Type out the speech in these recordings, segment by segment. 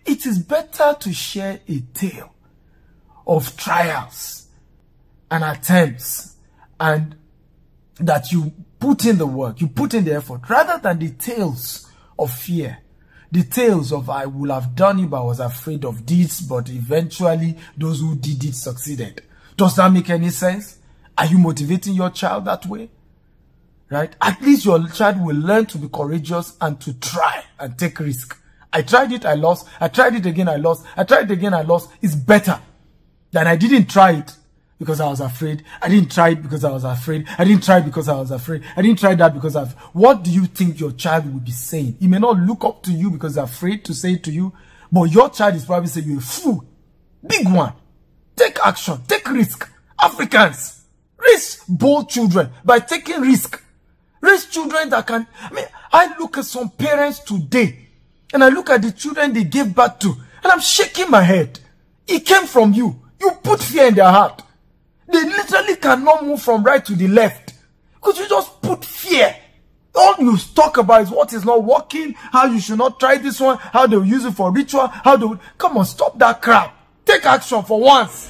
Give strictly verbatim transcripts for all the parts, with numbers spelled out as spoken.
It is better to share a tale of trials and attempts, and that you put in the work, you put in the effort, rather than the tales of fear. The tales of I would have done it but I was afraid of this, but eventually those who did it succeeded. Does that make any sense? Are you motivating your child that way? Right? At least your child will learn to be courageous and to try and take risk. I tried it, I lost. I tried it again, I lost. I tried it again, I lost. It's better than I didn't try it because I was afraid. I didn't try it because I was afraid. I didn't try it because I was afraid. I didn't try that because I've... What do you think your child will be saying? He may not look up to you because they're afraid to say it to you, but your child is probably saying you're a fool. Big one. Take action. Take risk. Africans, raise bold children by taking risk. Raise children that can... I mean, I look at some parents today, and I look at the children they gave birth to, and I'm shaking my head. It came from you. You put fear in their heart. They literally cannot move from right to the left because you just put fear. All you talk about is what is not working, how you should not try this one, how they'll use it for ritual, how they will... Come on, stop that crap. Take action for once.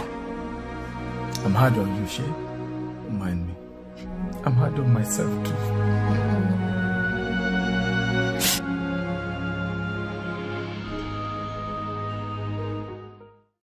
I'm hard on you, Shay. Don't mind me. I'm hard on myself too.